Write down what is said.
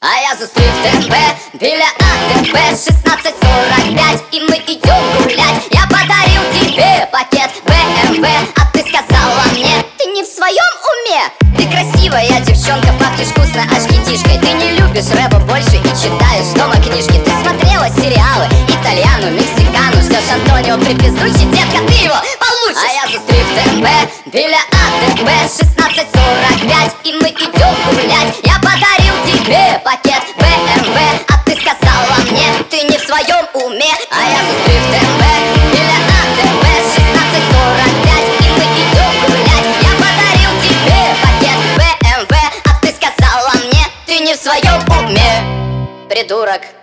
А я застрял в ТМБ, біля АТБ 16:45, и мы идем гулять. Я подарил тебе пакет БМВ, а ты сказала мне: ты не в своем уме. Ты красивая девчонка, пахнешь вкусно аж китишкой. Ты не любишь рэпа больше и читаешь дома книжки. Ты смотрела сериалы итальяну, мексикану, ждешь Антонио припиздучий, детка, ты его получишь. А я застрял в ТМБ, біля АТБ 16:45, и мы идем гулять. Я подарил тебе пакет БМВ, а ты сказала мне: ты не в своем уме. А я застрял в ТМБ, біля АТБ 16:45, и мы идем гулять. Я подарил тебе пакет БМВ, а ты сказала мне: ты не в своем уме. Придурок.